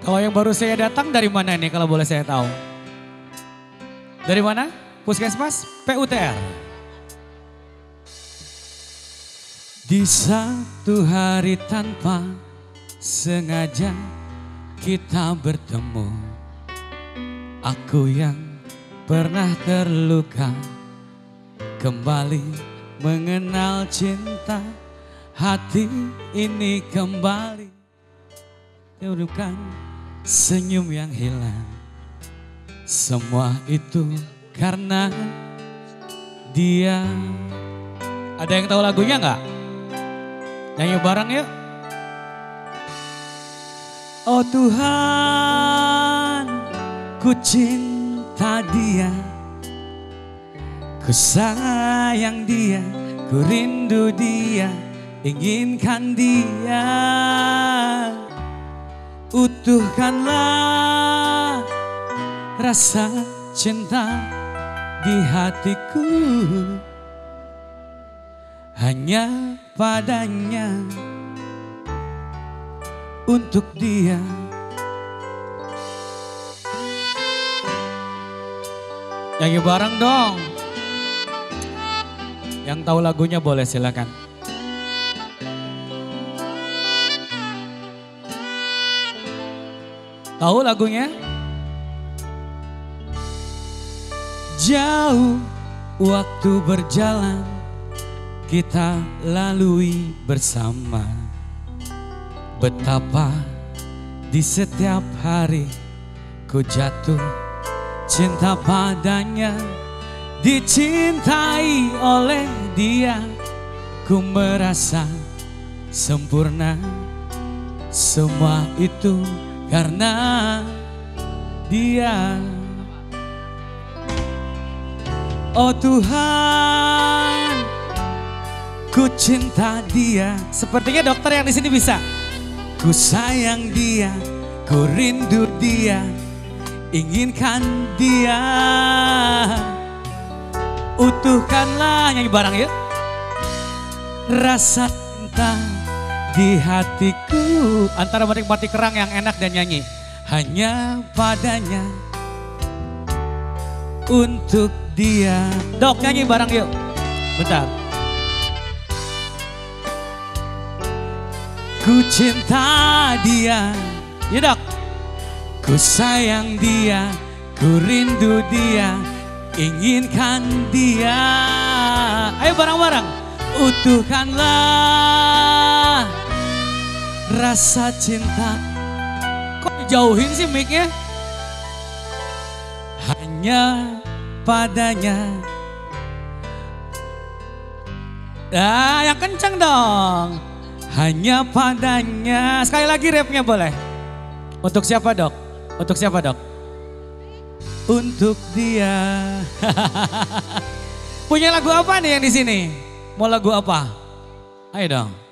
Kalau yang baru saya datang dari mana nih kalau boleh saya tahu? Dari mana? Puskesmas? PUTR? Di satu hari tanpa sengaja kita bertemu. Aku yang pernah terluka kembali mengenal cinta. Hati ini kembali terukan senyum yang hilang. Semua itu karena dia. Ada yang tahu lagunya nggak? Nyanyi bareng yuk. Oh Tuhan, ku cinta dia, ku sayang dia, ku rindu dia, inginkan dia. Utuhkanlah rasa cinta di hatiku, hanya padanya, untuk dia. Nyanyi bareng dong. Yang tahu lagunya boleh silakan. Tahu lagunya? Jauh waktu berjalan kita lalui bersama. Betapa di setiap hari ku jatuh cinta padanya. Dicintai oleh dia, ku merasa sempurna. Semua itu karena dia. Oh Tuhan, ku cinta dia. Sepertinya dokter yang di sini bisa. Ku sayang dia, ku rindu dia, inginkan dia. Utuhkanlah, nyanyi bareng yuk. Rasa cinta di hatiku. Antara menikmati kerang yang enak dan nyanyi. Hanya padanya, untuk dia. Dok, nyanyi bareng yuk. Bentar. Ku cinta dia, ya dok. Ku sayang dia, ku rindu dia, inginkan dia. Ayo bareng-bareng. Utuhkanlah rasa cinta. Kok dijauhin sih mic-nya? Hanya padanya. Yang kencang dong. Hanya padanya. Sekali lagi rapnya boleh. Untuk siapa dok? Untuk siapa dok? Untuk dia. Punya lagu apa nih yang di sini? Mau lagu apa? Ayo dong.